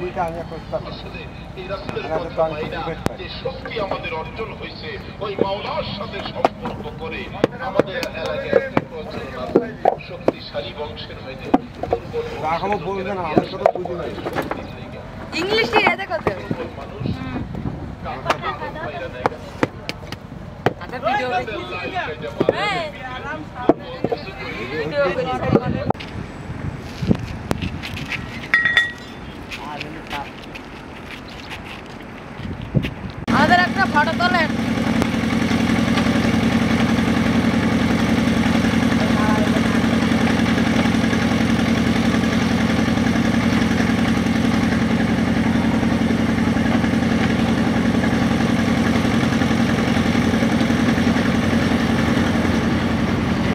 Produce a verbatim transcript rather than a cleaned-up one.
আসলে এই রাসূলের কথা মাইনা যে শক্তি আমাদের অর্জন হয়েছে ওই মাওলার সাথে সম্পর্ক করে আমাদের এলাকায় একটা প্রচলন আছে শক্তিশালী বংশের মেয়েদের ইংলিশে এটা কত মানুষ আচ্ছা ভিডিও হ্যাঁ ভিডিও করি আমাদের একটা ফটো তোলেন।